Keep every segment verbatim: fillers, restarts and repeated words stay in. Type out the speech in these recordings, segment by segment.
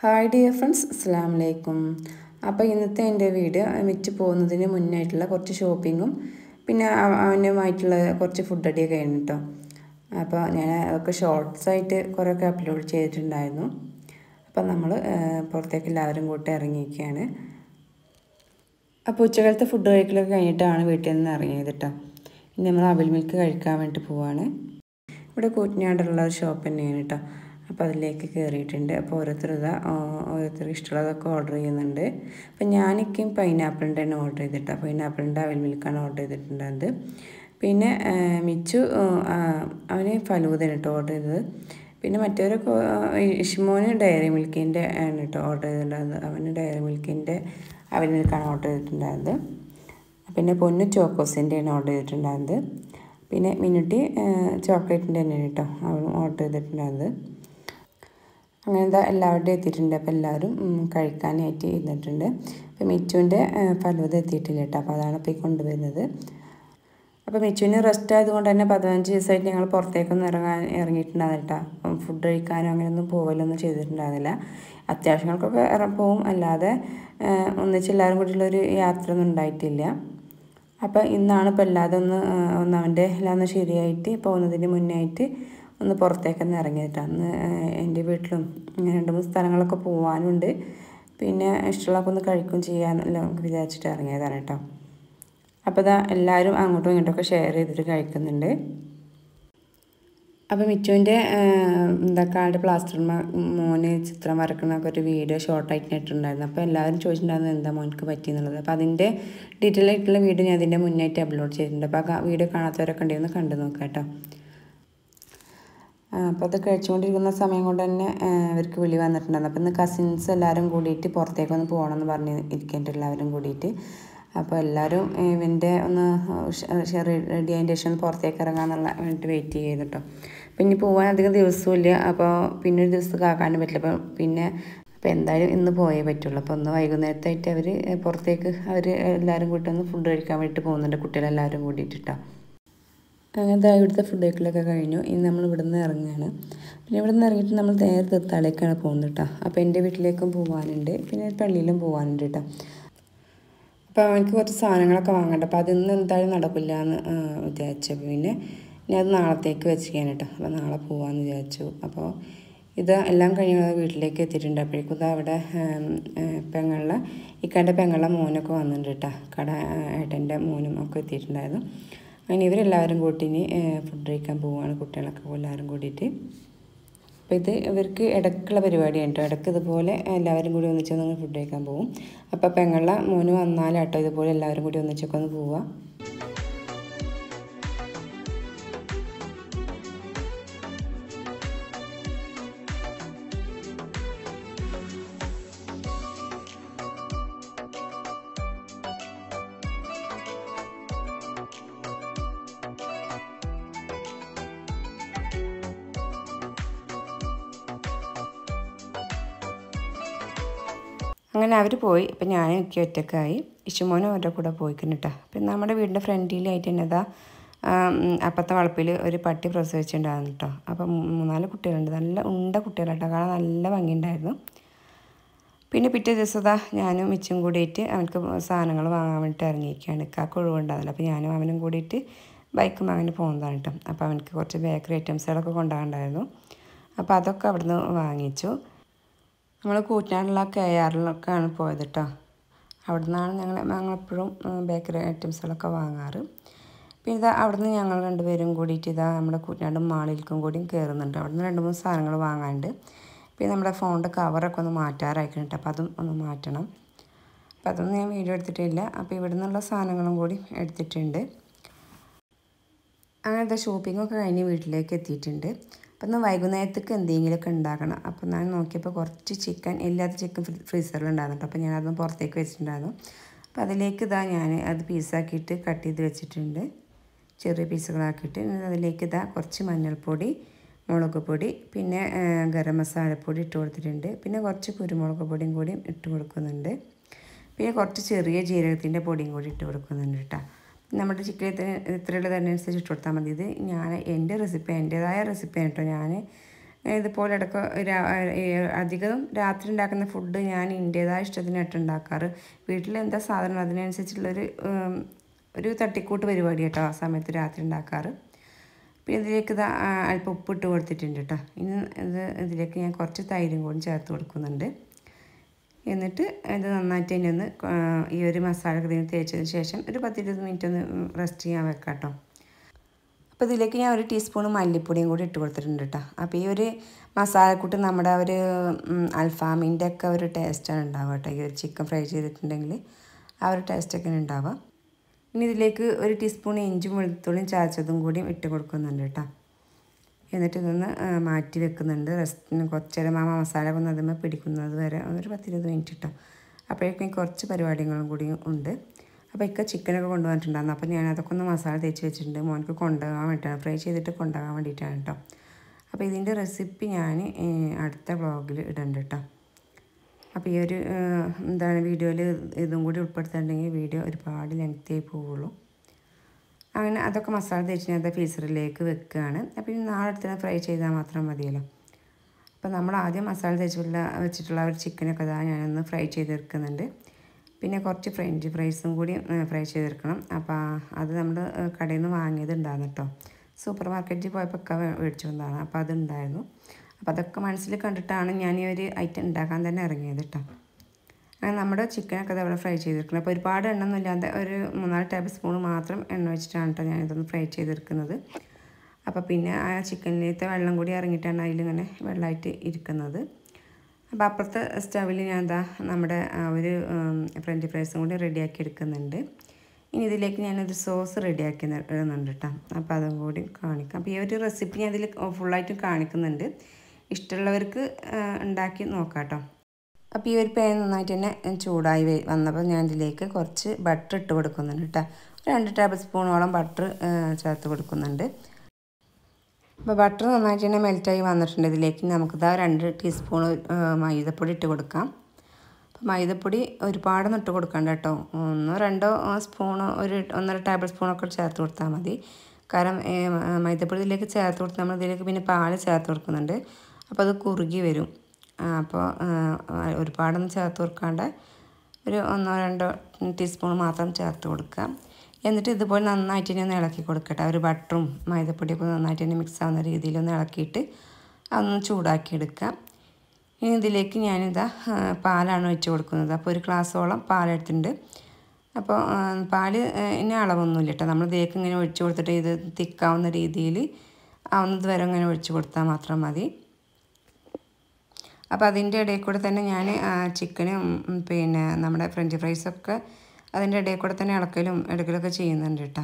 Hi dear friends, അസ്സലാമു അലൈക്കും. അപ്പോൾ ഇന്നത്തെ എൻ്റെ വീഡിയോ വിറ്റ് പോകുന്നതിന് മുന്നായിട്ടുള്ള കുറച്ച് ഷോപ്പിങ്ങും പിന്നെ അവനുമായിട്ടുള്ള കുറച്ച് ഫുഡ് അടിയൊക്കെ ആയിരുന്നു കേട്ടോ. അപ്പോൾ ഞാൻ അതൊക്കെ ഷോർട്ട്സായിട്ട് കുറേയൊക്കെ അപ്ലോഡ് ചെയ്തിട്ടുണ്ടായിരുന്നു. അപ്പോൾ നമ്മൾ പുറത്തേക്ക് എല്ലാവരും കൂട്ടി ഇറങ്ങിയിരിക്കുകയാണ്. അപ്പോൾ ഉച്ചകാലത്തെ ഫുഡ് കഴിക്കലൊക്കെ കഴിഞ്ഞിട്ടാണ് വീട്ടിൽ നിന്ന് ഇറങ്ങിയത് കേട്ടോ. ഇനി നമ്മൾ അവിൽ മിൽക്ക് കഴിക്കാൻ വേണ്ടി പോവാണ്. ഇവിടെ കൂറ്റനാടുള്ള ഒരു ഷോപ്പ് തന്നെയാണ് കേട്ടോ. അപ്പോൾ അതിലേക്ക് കയറിയിട്ടുണ്ട്. അപ്പോൾ ഓരോരുത്തർ ഇതാ ഓരോരുത്തർക്ക് ഇഷ്ടമുള്ളതൊക്കെ ഓർഡർ ചെയ്യുന്നുണ്ട്. അപ്പോൾ ഞാനൊക്കെയും പൈനാപ്പിളിൻ്റെ തന്നെ ഓർഡർ ചെയ്തിട്ടാ. പൈനാപ്പിളിൻ്റെ അവിൽ മിൽക്കാണ് ഓർഡർ ചെയ്തിട്ടുണ്ടായത്. പിന്നെ മിച്ചു അവന് ഫലൂദയാണ് കേട്ടോ ഓർഡർ ചെയ്തത്. പിന്നെ മറ്റവരൊക്കെ ഇഷ്മോന് ഡയറി മിൽക്കിൻ്റെ ആണ് കേട്ടോ ഓർഡർ ചെയ്തിട്ടുണ്ടായത്. അവന് ഡയറി മിൽക്കിൻ്റെ അവിൽ മിൽക്കാണ് ഓർഡർ ചെയ്തിട്ടുണ്ടായത്. പിന്നെ പൊന്നു ചോക്കോസിൻ്റെയാണ് ഓർഡർ ചെയ്തിട്ടുണ്ടായത്. പിന്നെ മിനുട്ടി ചോക്ലേറ്റിൻ്റെ തന്നെയാണ് കേട്ടോ അവൻ ഓർഡർ ചെയ്തിട്ടുണ്ടായത്. അങ്ങനെ എന്താ എല്ലാവരുടെയും എത്തിയിട്ടുണ്ട്. അപ്പോൾ എല്ലാവരും കഴിക്കാനായിട്ട് ഇരുന്നിട്ടുണ്ട്. അപ്പോൾ മിച്ചുവിൻ്റെ ഫലൂദ എത്തിയിട്ടില്ല കേട്ടോ. അപ്പോൾ അതാണ് ഇപ്പോൾ ഈ കൊണ്ടുവരുന്നത്. അപ്പോൾ മിച്ചുവിന് റെസ്റ്റ് ആയതുകൊണ്ട് തന്നെ പതിനഞ്ച് ദിവസമായിട്ട് ഞങ്ങൾ പുറത്തേക്കൊന്നും ഇറങ്ങാൻ ഇറങ്ങിയിട്ടുണ്ടായിരുന്നില്ല കേട്ടോ. ഫുഡ് കഴിക്കാനോ അങ്ങനെയൊന്നും പോകലൊന്നും ചെയ്തിട്ടുണ്ടായിരുന്നില്ല. അത്യാവശ്യങ്ങൾക്കൊക്കെ ഇറങ്ങി പോവും, അല്ലാതെ ഒന്നിച്ച് എല്ലാവരും കൂടിയുള്ളൊരു യാത്ര ഒന്നും ഉണ്ടായിട്ടില്ല. അപ്പോൾ ഇന്നാണ് ഇപ്പോൾ എല്ലാതും ഒന്ന് ഒന്ന് അവൻ്റെ എല്ലാം ഒന്ന് ശരിയായിട്ട് പോകുന്നതിന് മുന്നായിട്ട് ഒന്ന് പുറത്തേക്കൊന്ന് ഇറങ്ങിയിട്ടാണ്. അന്ന് എൻ്റെ വീട്ടിലും രണ്ട് മൂന്ന് സ്ഥലങ്ങളൊക്കെ പോകാനുണ്ട്. പിന്നെ ഇഷ്ടമുള്ളതൊക്കെ ഒന്ന് കഴിക്കുകയും ചെയ്യാനെല്ലാം വിചാരിച്ചിട്ട് ഇറങ്ങിയതാണ് കേട്ടോ. അപ്പോൾ ഇതാ എല്ലാവരും അങ്ങോട്ടും ഇങ്ങോട്ടൊക്കെ ഷെയർ ചെയ്തിട്ട് കഴിക്കുന്നുണ്ട്. അപ്പോൾ മിച്ചുവിൻ്റെ എന്താ കാലിൻ്റെ പ്ലാസ്റ്റർ മോന് ചിത്രം വരക്കുന്നൊക്കെ ഒരു വീഡിയോ ഷോർട്ടായിട്ട് ഇട്ടിട്ടുണ്ടായിരുന്നു. അപ്പോൾ എല്ലാവരും ചോദിച്ചിട്ടുണ്ടായിരുന്നു എന്താ മോനക്ക് പറ്റിയെന്നുള്ളത്. അപ്പോൾ അതിൻ്റെ ഡീറ്റെയിൽ ആയിട്ടുള്ള വീഡിയോ ഞാൻ അതിൻ്റെ മുന്നായിട്ട് അപ്ലോഡ് ചെയ്തിട്ടുണ്ട്. അപ്പോൾ ആ വീഡിയോ കാണാത്തവരൊക്കെ ഉണ്ടെന്ന് കണ്ടു നോക്കാം കേട്ടോ. അപ്പോൾ അത് കഴിച്ചുകൊണ്ടിരിക്കുന്ന സമയം കൊണ്ട് തന്നെ അവർക്ക് വിളി വന്നിട്ടുണ്ടായിരുന്നു. അപ്പോൾ ഇന്ന് കസിൻസ് എല്ലാവരും കൂടിയിട്ട് പുറത്തേക്കൊന്ന് പോകണമെന്ന് പറഞ്ഞ് ഇരിക്കേണ്ട എല്ലാവരും കൂടിയിട്ട്. അപ്പോൾ എല്ലാവരും ഇവൻ്റെ ഒന്ന് റെഡി ആയതിൻ്റെ ശേഷം ഒന്ന് പുറത്തേക്ക് ഇറങ്ങാമെന്നുള്ള വേണ്ടിയിട്ട് വെയിറ്റ് ചെയ്ത് കേട്ടോ. അപ്പോൾ ഇനി പോകാൻ അധികം ദിവസവും ഇല്ല. അപ്പോൾ പിന്നെ ഒരു ദിവസം കാക്കാനും പറ്റില്ല. അപ്പോൾ പിന്നെ അപ്പോൾ എന്തായാലും ഇന്ന് പോയേ പറ്റുള്ളൂ. അപ്പോൾ ഒന്ന് വൈകുന്നേരത്തായിട്ട് അവർ പുറത്തേക്ക് അവർ എല്ലാവരും കൂട്ടി ഒന്ന് ഫുഡ് കഴിക്കാൻ വേണ്ടിയിട്ട് പോകുന്നുണ്ട്, കുട്ടികളെല്ലാവരും കൂടിയിട്ടിട്ടോ. അങ്ങനത്തെ ഇവിടുത്തെ ഫുഡ് കഴിക്കലൊക്കെ കഴിഞ്ഞു. ഇനി നമ്മൾ ഇവിടെ നിന്ന് ഇറങ്ങുകയാണ്. പിന്നെ ഇവിടെ നിന്ന് ഇറങ്ങിയിട്ട് നമ്മൾ നേരെ തീർത്ഥാടനക്കാണ് പോകുന്നത് കേട്ടോ. അപ്പോൾ എൻ്റെ വീട്ടിലേക്കും പോകാനുണ്ട്, പിന്നെ പള്ളിയിലും പോകാനുണ്ട് കേട്ടോ. അപ്പോൾ അവനക്ക് കുറച്ച് സാധനങ്ങളൊക്കെ വാങ്ങണ്ട. അപ്പോൾ അതിന്ന് എന്തായാലും നടക്കില്ല എന്ന് വിചാരിച്ചു. പിന്നെ ഞാൻ അത് നാളത്തേക്ക് വെച്ചിരിക്കാൻ കേട്ടോ. അപ്പോൾ നാളെ പോകാമെന്ന് വിചാരിച്ചു. അപ്പോൾ ഇത് എല്ലാം കഴിഞ്ഞ് വീട്ടിലേക്ക് എത്തിയിട്ടുണ്ട്. അപ്പോഴേക്കും ഇതാ അവിടെ പെങ്ങളുടെ ഇക്കൻ്റെ പെങ്ങളുടെ മോനൊക്കെ വന്നിട്ടുണ്ട് കേട്ടോ. കട ഏട്ടൻ്റെ മോനും ഒക്കെ എത്തിയിട്ടുണ്ടായിരുന്നു. അങ്ങനെ ഇവരെല്ലാവരും കൂട്ടിന് ഫുഡ് കഴിക്കാൻ പോവുകയാണ്, കുട്ടികളൊക്കെ എല്ലാവരും കൂടിയിട്ട്. അപ്പോൾ ഇത് ഇവർക്ക് ഇടയ്ക്കുള്ള പരിപാടിയാണ് കേട്ടോ. ഇടയ്ക്ക് ഇതുപോലെ എല്ലാവരും കൂടി ഒന്നിച്ചൊന്ന് ഫുഡ് കഴിക്കാൻ പോകും. അപ്പോൾ പെങ്ങളുടെ മോന് വന്നാലാട്ടോ ഇതുപോലെ എല്ലാവരും കൂടി ഒന്നിച്ചൊക്കെ ഒന്ന് പോവുക. അങ്ങനെ അവർ പോയി. അപ്പം ഞാൻ എനിക്ക് ഒറ്റക്കായി. ഇഷുമോനും അവരുടെ കൂടെ പോയിക്കുന്നു കേട്ടോ. അപ്പം നമ്മുടെ വീടിൻ്റെ ഫ്രണ്ടിലായിട്ട് തന്നെ ഇതാ അപ്പത്തെ വളപ്പിൽ ഒരു പട്ടി പ്രസവിച്ചിട്ടുണ്ടായിരുന്നു കേട്ടോ. അപ്പം മൂന്നാല് കുട്ടികളുണ്ട്, നല്ല ഉണ്ട കുട്ടികളാട്ടോ, കാണാൻ നല്ല ഭംഗിയുണ്ടായിരുന്നു. പിന്നെ പിറ്റേ ദിവസം ഇതാ ഞാനും മിച്ചും കൂടിയിട്ട് അവനക്ക് സാധനങ്ങൾ വാങ്ങാൻ വേണ്ടിയിട്ട് ഇറങ്ങിയിരിക്കുകയാണ്. ഇക്കാക്ക് ഒഴിവുണ്ടാവില്ല. അപ്പോൾ ഞാനും അവനും കൂടിയിട്ട് ബൈക്കും അങ്ങനെ പോകുന്നതാണ് കേട്ടോ. അപ്പോൾ അവനക്ക് കുറച്ച് ബേക്കറി ഐറ്റംസുകളൊക്കെ കൊണ്ടുപോകാനുണ്ടായിരുന്നു. അപ്പോൾ അതൊക്കെ അവിടുന്ന് വാങ്ങിച്ചു. നമ്മൾ കൂറ്റനാടുള്ള കെ ആറിലൊക്കെയാണ് പോയത് കേട്ടോ. അവിടെ നിന്നാണ് ഞങ്ങൾ ഞങ്ങളെപ്പോഴും ബേക്കറി ഐറ്റംസുകളൊക്കെ വാങ്ങാറ്. പിന്നെ ഇതാ അവിടുന്ന് ഞങ്ങൾ രണ്ടുപേരും കൂടിയിട്ട് ഇതാ നമ്മുടെ കൂറ്റനാട് മാളിലേക്കും കൂടിയും കയറുന്നുണ്ട്. അവിടെ നിന്ന് രണ്ട് മൂന്ന് സാധനങ്ങൾ വാങ്ങാനുണ്ട്. പിന്നെ നമ്മുടെ ഫോണിൻ്റെ കവറൊക്കെ ഒന്ന് മാറ്റാറായിക്കണം കേട്ടോ. അപ്പോൾ അതും ഒന്ന് മാറ്റണം. അപ്പോൾ അതൊന്നും ഞാൻ വീഡിയോ എടുത്തിട്ടില്ല. അപ്പോൾ ഇവിടെ നിന്നുള്ള സാധനങ്ങളും കൂടി എടുത്തിട്ടുണ്ട്. അങ്ങനത്തെ ഷോപ്പിങ്ങൊക്കെ കഴിഞ്ഞ് വീട്ടിലേക്ക് എത്തിയിട്ടുണ്ട്. അപ്പം ഇന്ന് വൈകുന്നേരത്തേക്ക് എന്തെങ്കിലുമൊക്കെ ഉണ്ടാക്കണം. അപ്പോൾ ഞാൻ നോക്കിയപ്പോൾ കുറച്ച് ചിക്കൻ എല്ലാത്ത ചിക്കൻ ഫ്രീസറിലുണ്ടായിരുന്നു കേട്ടോ. അപ്പോൾ ഞാനതൊന്ന് പുറത്തേക്ക് വെച്ചിട്ടുണ്ടായിരുന്നു. അപ്പോൾ അതിലേക്ക് ഇതാ ഞാൻ അത് പീസാക്കിയിട്ട് കട്ട് ചെയ്ത് വെച്ചിട്ടുണ്ട്, ചെറിയ പീസുകളാക്കിയിട്ട്. അതിലേക്ക് ഇതാ കുറച്ച് മഞ്ഞൾപ്പൊടി, മുളക് പൊടി, പിന്നെ ഗരം മസാലപ്പൊടി ഇട്ട് കൊടുത്തിട്ടുണ്ട്. പിന്നെ കുറച്ച് കുരുമുളക് പൊടിയും കൂടി ഇട്ട് കൊടുക്കുന്നുണ്ട്. പിന്നെ കുറച്ച് ചെറിയ ജീരകത്തിൻ്റെ പൊടിയും കൂടി ഇട്ട് കൊടുക്കുന്നുണ്ട് കേട്ടോ. നമ്മുടെ ചിക്കൻ എത്രയുള്ള തന്നെ അനുസരിച്ച് ഇട്ട് കൊടുത്താൽ മതി. ഇത് ഞാൻ എൻ്റെ റെസിപ്പി എൻ്റേതായ റെസിപ്പിയാണ് കേട്ടോ. ഞാൻ ഇതുപോലെ ഇടയ്ക്ക് അധികം രാത്രി ഉണ്ടാക്കുന്ന ഫുഡ് ഞാൻ എൻ്റേതായ ഇഷ്ടത്തിനായിട്ട് ഉണ്ടാക്കാറ്. വീട്ടിൽ എന്താ സാധനം അതിനനുസരിച്ചുള്ളൊരു ഒരു തട്ടിക്കൂട്ട് പരിപാടി കേട്ടോ ആ സമയത്ത് രാത്രി ഉണ്ടാക്കാറ്. പിന്നെ ഇതിലേക്ക് ഇത് അല്പം ഉപ്പിട്ട് കൊടുത്തിട്ടുണ്ട് കേട്ടോ. ഇനി ഇത് ഇതിലേക്ക് ഞാൻ കുറച്ച് തൈരും കൂടി ചേർത്ത് കൊടുക്കുന്നുണ്ട്. എന്നിട്ട് ഇത് നന്നായിട്ട് തന്നെ ഒന്ന് ഈ ഒരു മസാല ക്രീം തേച്ചതിന് ശേഷം ഒരു പത്തിരുപത് മിനിറ്റ് ഒന്ന് റെസ്റ്റ് ചെയ്യാൻ വെക്കാം കേട്ടോ. അപ്പോൾ ഇതിലേക്ക് ഞാൻ ഒരു ടീസ്പൂൺ മല്ലിപ്പൊടിയും കൂടി ഇട്ട് കൊടുത്തിട്ടുണ്ട് കേട്ടോ. അപ്പോൾ ഈ ഒരു മസാലക്കൂട്ട് നമ്മുടെ ഒരു അൽഫാമിൻ്റെ ഒക്കെ ഒരു ടേസ്റ്റാണ് ഉണ്ടാവുക കേട്ടോ. ഈ ഒരു ചിക്കൻ ഫ്രൈ ചെയ്തിട്ടുണ്ടെങ്കിൽ ആ ഒരു ടേസ്റ്റൊക്കെ ഉണ്ടാവുക. ഇനി ഇതിലേക്ക് ഒരു ടീസ്പൂൺ ഇഞ്ചും വെളുത്തുള്ളിയും ചതച്ചതും കൂടിയും ഇട്ട് കൊടുക്കുന്നുണ്ട് കേട്ടോ. എന്നിട്ട് ഇതൊന്ന് മാറ്റി വെക്കുന്നുണ്ട് റെസ്റ്റിന് കുറച്ച് നേരം. ആ മസാല ഒന്ന് അതിന്മേ പിടിക്കുന്നത് വരെ ഒരു പത്തിരുപത് മിനിറ്റ് കേട്ടോ. അപ്പോഴേക്കും കുറച്ച് പരിപാടികളും കൂടിയും ഉണ്ട്. അപ്പോൾ ഇക്ക ചിക്കനൊക്കെ കൊണ്ടുവന്നിട്ടുണ്ടായിരുന്നു. അപ്പോൾ ഞാൻ അതൊക്കെ ഒന്ന് മസാല തേച്ച് വെച്ചിട്ടുണ്ട്. മോനക്ക് കൊണ്ടുപോകാൻ വേണ്ടിയിട്ടാണ്, ഫ്രൈ ചെയ്തിട്ട് കൊണ്ടുപോകാൻ വേണ്ടിയിട്ടാണ് കേട്ടോ. അപ്പോൾ ഇതിൻ്റെ റെസിപ്പി ഞാൻ അടുത്ത വ്ളോഗിൽ ഇടുന്നുണ്ട് കേട്ടോ. അപ്പോൾ ഈ ഒരു എന്താണ് വീഡിയോയിൽ ഇതും കൂടി ഉൾപ്പെടുത്തിയിട്ടുണ്ടെങ്കിൽ വീഡിയോ ഒരുപാട് ലെങ്തി ആയി പോവുള്ളൂ. അങ്ങനെ അതൊക്കെ മസാല തേച്ച് ഞാൻ അത് ഫ്രീസറിലേക്ക് വെക്കുകയാണ്. അപ്പോൾ ഇനി നാളെ അടുത്ത് ഫ്രൈ ചെയ്താൽ മാത്രം മതിയല്ലോ. അപ്പോൾ നമ്മൾ ആദ്യം മസാല തേച്ചിട്ടുള്ള വെച്ചിട്ടുള്ള ഒരു ചിക്കനൊക്കെ അതാ ഞാനൊന്ന് ഫ്രൈ ചെയ്തെടുക്കുന്നുണ്ട്. പിന്നെ കുറച്ച് ഫ്രഞ്ച് ഫ്രൈസും കൂടി ഫ്രൈ ചെയ്തെടുക്കണം. അപ്പോൾ അത് നമ്മൾ കടയിൽ നിന്ന് വാങ്ങിയത് ഉണ്ടായിരുന്നു കേട്ടോ. സൂപ്പർ മാർക്കറ്റിൽ പോയപ്പോൾ ഒക്കെ മേടിച്ചു വന്നതാണ്. അപ്പോൾ അതുണ്ടായിരുന്നു. അപ്പോൾ അതൊക്കെ മനസ്സിൽ കണ്ടിട്ടാണ് ഞാൻ ഈ ഒരു ഐറ്റം ഉണ്ടാക്കാൻ തന്നെ ഇറങ്ങിയത് കേട്ടോ. അങ്ങനെ നമ്മുടെ ചിക്കനൊക്കെ അതവിടെ ഫ്രൈ ചെയ്തെടുക്കണം. അപ്പോൾ ഒരുപാട് എണ്ണ ഒന്നും ഇല്ലാതെ ഒരു മൂന്നാല് ടേബിൾ സ്പൂൺ മാത്രം എണ്ണ വെച്ചിട്ടാണ് കേട്ടോ ഞാനിതൊന്ന് ഫ്രൈ ചെയ്തെടുക്കുന്നത്. അപ്പോൾ പിന്നെ ആ ചിക്കനിലത്തെ വെള്ളം കൂടി ഇറങ്ങിയിട്ടാണ് അതിലിങ്ങനെ വെള്ളമായിട്ട് ഇരിക്കുന്നത്. അപ്പോൾ അപ്പുറത്തെ സ്റ്റവിൽ ഞാൻ എന്താ നമ്മുടെ ഒരു ഫ്രഞ്ച് ഫ്രൈസും കൂടി റെഡിയാക്കി എടുക്കുന്നുണ്ട്. ഇനി ഇതിലേക്ക് ഞാനൊരു സോസ് റെഡിയാക്കി ഇടുന്നുണ്ട് കേട്ടോ. അപ്പോൾ അതും കൂടി കാണിക്കാം. അപ്പോൾ ഈ ഒരു റെസിപ്പി ഞാൻ ഇതിൽ ഫുള്ളായിട്ട് കാണിക്കുന്നുണ്ട്. ഇഷ്ടമുള്ളവർക്ക് ഉണ്ടാക്കി നോക്കാം കേട്ടോ. അപ്പോൾ ഈ ഒരു പാൻ നന്നായിട്ട് തന്നെ ചൂടായി വന്നപ്പോൾ ഞാൻ ഇതിലേക്ക് കുറച്ച് ബട്ടർ ഇട്ട് കൊടുക്കുന്നുണ്ട് കേട്ടോ. രണ്ട് ടേബിൾ സ്പൂണോളം ബട്ടർ ചേർത്ത് കൊടുക്കുന്നുണ്ട്. അപ്പോൾ ബട്ടർ നന്നായിട്ട് തന്നെ മെൽറ്റായി വന്നിട്ടുണ്ട്. ഇതിലേക്ക് നമുക്കിതാ രണ്ട് ടീസ്പൂൺ മൈദപ്പൊടി ഇട്ട് കൊടുക്കാം. അപ്പോൾ മൈദപ്പൊടി ഒരുപാടൊന്നും ഇട്ട് കൊടുക്കണ്ട കേട്ടോ. ഒന്നോ രണ്ടോ സ്പൂണോ ഒരു ഒന്നര ടേബിൾ സ്പൂണൊക്കെ ചേർത്ത് കൊടുത്താൽ മതി. കാരണം മൈദപ്പൊടി ഇതിലേക്ക് ചേർത്ത് കൊടുത്ത് നമ്മൾ ഇതിലേക്ക് പിന്നെ പാല് ചേർത്ത് കൊടുക്കുന്നുണ്ട്. അപ്പോൾ അത് കുറുകി വരും. അപ്പോൾ ഒരുപാടൊന്നും ചേർത്ത് കൊടുക്കാണ്ട് ഒരു ഒന്നോ രണ്ടോ ടീസ്പൂൺ മാത്രം ചേർത്ത് കൊടുക്കുക. എന്നിട്ട് ഇതുപോലെ നന്നായിട്ട് തന്നെ ഒന്ന് ഇളക്കി കൊടുക്കട്ടെ. ഒരു ബട്ടറും മൈദപ്പൊടിയൊക്കെ നന്നായിട്ട് തന്നെ മിക്സ് ആവുന്ന രീതിയിലൊന്ന് ഇളക്കിയിട്ട് അതൊന്ന് ചൂടാക്കി എടുക്കുക. ഇനി ഇതിലേക്ക് ഞാനിതാ പാലാണ് ഒഴിച്ച് കൊടുക്കുന്നത്. അപ്പോൾ ഒരു ഗ്ലാസ്സോളം പാലെടുത്തിട്ടുണ്ട്. അപ്പോൾ പാല് ഇനി അളവൊന്നുമില്ല കേട്ടോ. നമ്മൾ ഇതിലേക്ക് ഇങ്ങനെ ഒഴിച്ച് കൊടുത്തിട്ട് ഇത് തിക്കാവുന്ന രീതിയിൽ ആവുന്നത് വരെ ഇങ്ങനെ ഒഴിച്ച് കൊടുത്താൽ മാത്രം മതി. അപ്പോൾ അതിൻ്റെ ഇടയിൽ കൂടെ തന്നെ ഞാൻ ചിക്കനും പിന്നെ നമ്മുടെ ഫ്രഞ്ച് ഫ്രൈസൊക്കെ അതിൻ്റെ ഇടയിൽ കൂടെ തന്നെ ഇളക്കലും എടുക്കലൊക്കെ ചെയ്യുന്നുണ്ട് കേട്ടോ.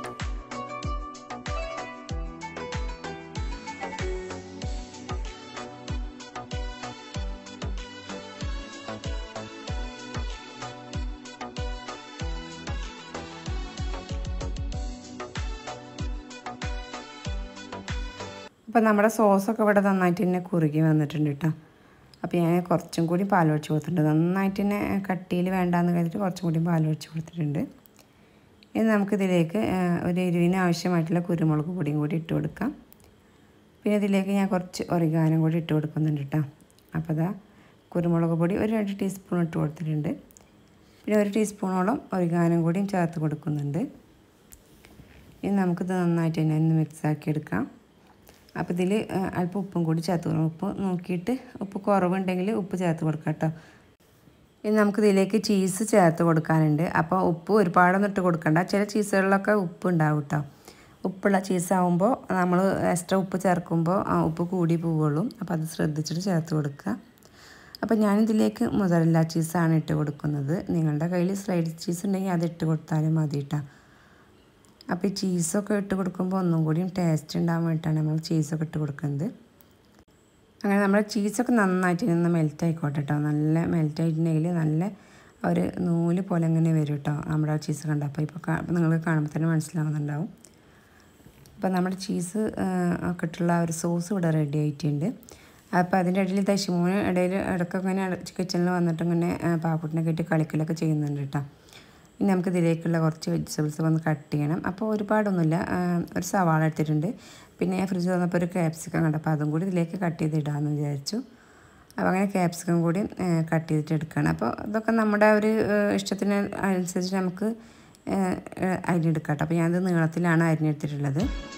അപ്പോൾ നമ്മുടെ സോസൊക്കെ ഇവിടെ നന്നായിട്ട് തന്നെ കുറുകി വന്നിട്ടുണ്ട് കേട്ടോ. അപ്പോൾ ഞാൻ കുറച്ചും കൂടി പാലൊഴിച്ച് കൊടുത്തിട്ടുണ്ട്. നന്നായിട്ട് തന്നെ കട്ടിയിൽ വേണ്ടാന്ന് കരുതിയിട്ട് കുറച്ചും കൂടി പാലൊഴിച്ച് കൊടുത്തിട്ടുണ്ട്. ഇനി നമുക്കിതിലേക്ക് ഒരു എരിവിന് ആവശ്യമായിട്ടുള്ള കുരുമുളക് പൊടിയും കൂടി ഇട്ട് കൊടുക്കാം. പിന്നെ ഇതിലേക്ക് ഞാൻ കുറച്ച് ഒറിഗാനും കൂടി ഇട്ട് കൊടുക്കുന്നുണ്ട് കേട്ടോ. അപ്പോൾ അതാ കുരുമുളക് പൊടി ഒരു രണ്ട് ടീസ്പൂൺ ഇട്ട് കൊടുത്തിട്ടുണ്ട്. പിന്നെ ഒരു ടീസ്പൂണോളം ഒറിഗാനും കൂടിയും ചേർത്ത് കൊടുക്കുന്നുണ്ട്. ഇനി നമുക്കിത് നന്നായിട്ട് തന്നെ ഒന്ന് മിക്സാക്കി എടുക്കാം. അപ്പോൾ ഇതിൽ അല്പം ഉപ്പും കൂടി ചേർത്ത് കൊടുക്കണം. ഉപ്പ് നോക്കിയിട്ട് ഉപ്പ് കുറവുണ്ടെങ്കിൽ ഉപ്പ് ചേർത്ത് കൊടുക്കാം കേട്ടോ. ഇനി നമുക്കിതിലേക്ക് ചീസ് ചേർത്ത് കൊടുക്കാനുണ്ട്. അപ്പോൾ ഉപ്പ് ഒരുപാടൊന്നും ഇട്ട് കൊടുക്കണ്ട. ചില ചീസുകളിലൊക്കെ ഉപ്പ് ഉണ്ടാവും കേട്ടോ. ഉപ്പുള്ള ചീസാവുമ്പോൾ നമ്മൾ എക്സ്ട്രാ ഉപ്പ് ചേർക്കുമ്പോൾ ഉപ്പ് കൂടി പോവുള്ളൂ. അപ്പോൾ അത് ശ്രദ്ധിച്ചിട്ട് ചേർത്ത് കൊടുക്കുക. അപ്പോൾ ഞാനിതിലേക്ക് മൊസറല്ല ചീസാണ് ഇട്ട് കൊടുക്കുന്നത്. നിങ്ങളുടെ കയ്യിൽ സ്ലൈഡ് ചീസ് ഉണ്ടെങ്കിൽ അത് ഇട്ട് കൊടുത്താലും മതി കേട്ടോ. അപ്പോൾ ഈ ചീസൊക്കെ ഇട്ട് കൊടുക്കുമ്പോൾ ഒന്നും കൂടിയും ടേസ്റ്റ് ഉണ്ടാകാൻ വേണ്ടിയിട്ടാണ് നമ്മൾ ചീസൊക്കെ ഇട്ട് കൊടുക്കുന്നത്. അങ്ങനെ നമ്മുടെ ചീസൊക്കെ നന്നായിട്ട് നിന്ന് മെൽറ്റ് ആയിക്കോട്ടെ കേട്ടോ. നല്ല മെൽറ്റ് ആയിട്ടുണ്ടെങ്കിൽ നല്ല ഒരു നൂല് പോലെ ഇങ്ങനെ വരും കേട്ടോ നമ്മുടെ ചീസ് കണ്ട. അപ്പോൾ ഇപ്പോൾ നിങ്ങൾക്ക് കാണുമ്പോൾ തന്നെ മനസ്സിലാവുന്നുണ്ടാവും. അപ്പോൾ നമ്മുടെ ചീസ് ഒക്കെ ഇട്ടുള്ള ഒരു സോസ് ഇവിടെ റെഡി ആയിട്ടുണ്ട്. അപ്പോൾ അതിൻ്റെ ഇടയിൽ ദശമൂന്ന് ഇടയിൽ ഇടയ്ക്കൊക്കെ ഇങ്ങനെ കിച്ചണിൽ വന്നിട്ട് ഇങ്ങനെ പാപ്പുട്ടിനൊക്കെ ഇട്ട് കളിക്കലൊക്കെ ചെയ്യുന്നുണ്ട് കേട്ടോ. ഇനി നമുക്ക് ഇതിലേക്കുള്ള കുറച്ച് വെജിറ്റബിൾസ് ഒന്ന് കട്ട് ചെയ്യണം. അപ്പോൾ ഒരുപാടൊന്നുമില്ല, ഒരു സവാള എടുത്തിട്ടുണ്ട്. പിന്നെ ഫ്രിഡ്ജ് തുറന്നപ്പോൾ ഒരു ക്യാപ്സിക്കം കണ്ടു, അപ്പോൾ അതും കൂടി ഇതിലേക്ക് കട്ട് ചെയ്തിടാമെന്ന് വിചാരിച്ചു. അപ്പോൾ അങ്ങനെ ക്യാപ്സിക്കം കൂടി കട്ട് ചെയ്തിട്ട് എടുക്കുകയാണ്. അപ്പോൾ ഇതൊക്കെ നമ്മുടെ ഒരു ഇഷ്ടത്തിന് അനുസരിച്ച് നമുക്ക് അരിഞ്ഞെടുക്കാം കേട്ടോ. അപ്പോൾ ഞാനത് നീളത്തിലാണ് അരിഞ്ഞെടുത്തിട്ടുള്ളത്.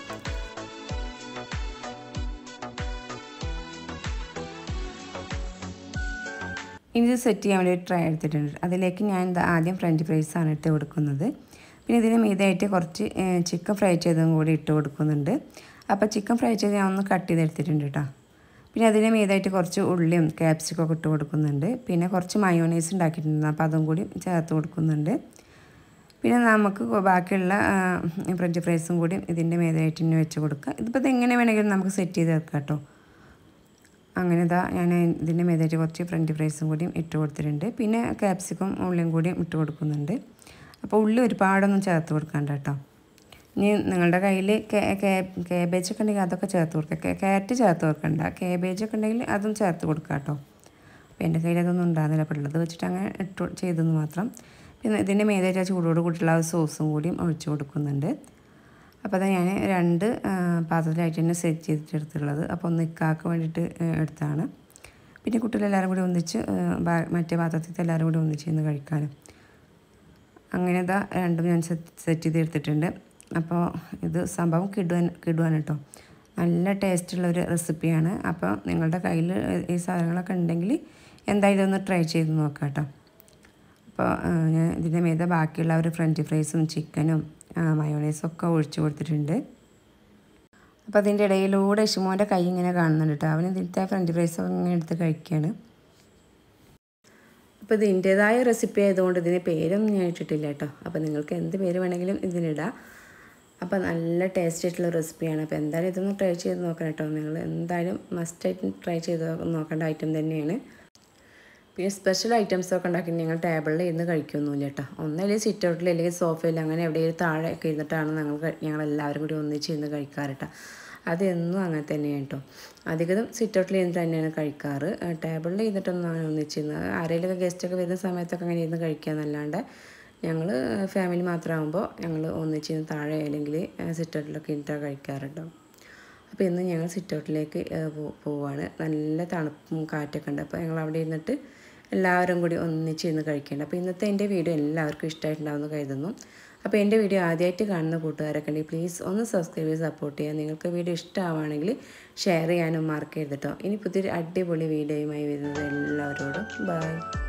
ഇനി ഇത് സെറ്റ് ചെയ്യാൻ വേണ്ടി ഒരു ട്രൈ എടുത്തിട്ടുണ്ട്. അതിലേക്ക് ഞാൻ ആദ്യം ഫ്രഞ്ച് ഫ്രൈസാണ് ഇട്ട് കൊടുക്കുന്നത്. പിന്നെ ഇതിന് മീതായിട്ട് കുറച്ച് ചിക്കൻ ഫ്രൈ ചെയ്തതും കൂടി ഇട്ട് കൊടുക്കുന്നുണ്ട്. അപ്പോൾ ചിക്കൻ ഫ്രൈ ചെയ്ത് ഞാൻ ഒന്ന് കട്ട് ചെയ്തെടുത്തിട്ടുണ്ട് കേട്ടോ. പിന്നെ അതിന് മീതായിട്ട് കുറച്ച് ഉള്ളിയും ക്യാപ്സിക്കും ഒക്കെ ഇട്ട് കൊടുക്കുന്നുണ്ട്. പിന്നെ കുറച്ച് മയോണൈസ് ഉണ്ടാക്കിയിട്ടുണ്ട്, അപ്പോൾ അതും കൂടി ചേർത്ത് കൊടുക്കുന്നുണ്ട്. പിന്നെ നമുക്ക് ബാക്കിയുള്ള ഫ്രഞ്ച് ഫ്രൈസും കൂടി ഇതിൻ്റെ മീതായിട്ട് തന്നെ വെച്ച് കൊടുക്കുക. ഇതിപ്പോൾ ഇത് എങ്ങനെ വേണമെങ്കിലും നമുക്ക് സെറ്റ് ചെയ്ത് വെക്കാം കേട്ടോ. അങ്ങനെ ഇതാ ഞാൻ ഇതിൻ്റെ മീതായിട്ട് കുറച്ച് ഫ്രഞ്ച് ഫ്രൈസും കൂടിയും ഇട്ട് കൊടുത്തിട്ടുണ്ട്. പിന്നെ ക്യാപ്സിക്കും ഉള്ളിയും കൂടിയും ഇട്ട് കൊടുക്കുന്നുണ്ട്. അപ്പോൾ ഉള്ളി ഒരുപാടൊന്നും ചേർത്ത് കൊടുക്കണ്ട കേട്ടോ. ഇനി നിങ്ങളുടെ കയ്യിൽ കാബേജ് ഒക്കെ ഉണ്ടെങ്കിൽ അതൊക്കെ ചേർത്ത് കൊടുക്കുക. ക്യാരറ്റ് ചേർത്ത് കൊടുക്കണ്ട, കാബേജ് ഒക്കെ ഉണ്ടെങ്കിൽ അതും ചേർത്ത് കൊടുക്കുക കേട്ടോ. അപ്പോൾ എൻ്റെ കയ്യിൽ അതൊന്നും ഉണ്ടാകുന്നില്ല, അപ്പോൾ ഉള്ളത് വെച്ചിട്ട് അങ്ങനെ ഇട്ട് ചെയ്തെന്ന് മാത്രം. പിന്നെ ഇതിൻ്റെ മീതായിട്ട് ആ ചൂടോട് കൂട്ടിയുള്ള സോസും കൂടിയും ഒഴിച്ച് കൊടുക്കുന്നുണ്ട്. അപ്പോൾ അത് ഞാൻ രണ്ട് പാത്രത്തിലായിട്ട് തന്നെ സെറ്റ് ചെയ്തിട്ടെടുത്തുള്ളത്. അപ്പോൾ ഒന്ന് ഇക്കാക്ക് വേണ്ടിയിട്ട് എടുത്താണ്. പിന്നെ കുട്ടികളെല്ലാവരും കൂടി ഒന്നിച്ച് മറ്റേ പാത്രത്തിൽ എല്ലാവരും കൂടി ഒന്നിച്ച് ഇന്ന് കഴിക്കാനും. അങ്ങനെ ഇതാ രണ്ടും ഞാൻ സെറ്റ് ചെയ്തെടുത്തിട്ടുണ്ട്. അപ്പോൾ ഇത് സംഭവം കിടുവാൻ കിടുവാൻ കേട്ടോ. നല്ല ടേസ്റ്റുള്ള ഒരു റെസിപ്പിയാണ്. അപ്പോൾ നിങ്ങളുടെ കയ്യിൽ ഈ സാധനങ്ങളൊക്കെ ഉണ്ടെങ്കിൽ എന്തായാലും ഒന്ന് ട്രൈ ചെയ്ത് നോക്കാം കേട്ടോ. അപ്പോൾ ഞാൻ ഇതിൻ്റെ മീതെ ബാക്കിയുള്ള ഒരു ഫ്രഞ്ച് ഫ്രൈസും ചിക്കനും മയോണൈസും ഒക്കെ ഒഴിച്ച് കൊടുത്തിട്ടുണ്ട്. അപ്പോൾ അതിൻ്റെ ഇടയിലൂടെ ഇഷുമോൻ്റെ കൈ ഇങ്ങനെ കാണുന്നുണ്ട് കേട്ടോ. അവൻ ഇതിലത്തെ ഫ്രഞ്ച് ഫ്രൈസും ഇങ്ങനെ എടുത്ത് കഴിക്കുകയാണ്. അപ്പോൾ ഇതിൻ്റേതായ റെസിപ്പി ആയതുകൊണ്ട് ഇതിന് പേരൊന്നും ഞാൻ ഇട്ടിട്ടില്ല കേട്ടോ. അപ്പോൾ നിങ്ങൾക്ക് എന്ത് പേര് വേണമെങ്കിലും ഇതിനിടാം. അപ്പോൾ നല്ല ടേസ്റ്റ് ആയിട്ടുള്ള റെസിപ്പിയാണ്. അപ്പോൾ എന്തായാലും ഇതൊന്ന് ട്രൈ ചെയ്ത് നോക്കണം കേട്ടോ. നിങ്ങൾ എന്തായാലും മസ്റ്റായിട്ട് ട്രൈ ചെയ്ത് നോക്കേണ്ട ഐറ്റം തന്നെയാണ്. പിന്നെ സ്പെഷ്യൽ ഐറ്റംസൊക്കെ ഉണ്ടാക്കി ഞങ്ങൾ ടേബിളിൽ ഇരുന്ന് കഴിക്കൊന്നുമില്ല കേട്ടോ. ഒന്നല്ലെങ്കിൽ സിറ്റ് ഔട്ടിൽ അല്ലെങ്കിൽ സോഫയിൽ അങ്ങനെ എവിടെയെങ്കിലും താഴെ ഒക്കെ ഇരുന്നിട്ടാണ് ഞങ്ങൾ ഞങ്ങളെല്ലാവരും കൂടി ഒന്നിച്ച് ഇരുന്ന് കഴിക്കാറ് കേട്ടോ. അതെന്നും അങ്ങനെ തന്നെയാണ് കേട്ടോ. അധികം സിറ്റ് ഔട്ടിൽ ഇരുന്ന് തന്നെയാണ് കഴിക്കാറ്. ടേബിളിൽ ഇരുന്നിട്ടൊന്നും അങ്ങനെ ഒന്നിച്ചിരുന്ന് ആരെങ്കിലുമൊക്കെ ഗസ്റ്റൊക്കെ വരുന്ന സമയത്തൊക്കെ അങ്ങനെ ഇരുന്ന് കഴിക്കുക എന്നല്ലാണ്ട് ഞങ്ങൾ ഫാമിലി മാത്രമാകുമ്പോൾ ഞങ്ങൾ ഒന്നിച്ചിരുന്ന് താഴെ അല്ലെങ്കിൽ സിറ്റ് ഔട്ടിലൊക്കെ ഇരുന്നിട്ടാണ് കഴിക്കാറ് കേട്ടോ. അപ്പോൾ ഇന്ന് ഞങ്ങൾ സിറ്റ് ഔട്ടിലേക്ക് പോവുകയാണ്. നല്ല തണുപ്പും കാറ്റൊക്കെ ഉണ്ട്. അപ്പോൾ ഞങ്ങൾ അവിടെ ഇരുന്നിട്ട് എല്ലാവരും കൂടി ഒന്നിച്ചിരുന്ന് കഴിക്കേണ്ട. അപ്പോൾ ഇന്നത്തെ എൻ്റെ വീഡിയോ എല്ലാവർക്കും ഇഷ്ടമായിട്ടുണ്ടാവുമെന്ന് കരുതുന്നു. അപ്പോൾ എൻ്റെ വീഡിയോ ആദ്യമായിട്ട് കാണുന്ന കൂട്ടുകാരൊക്കെ ഉണ്ടെങ്കിൽ പ്ലീസ് ഒന്ന് സബ്സ്ക്രൈബ് ചെയ്ത് സപ്പോർട്ട് ചെയ്യാം. നിങ്ങൾക്ക് വീഡിയോ ഇഷ്ടമാവുകയാണെങ്കിൽ ഷെയർ ചെയ്യാനും മറക്കരുത് കേട്ടോ. ഇനി പുതിയൊരു അടിപൊളി വീഡിയോയുമായി വരുന്നത് എല്ലാവരോടും ബൈ.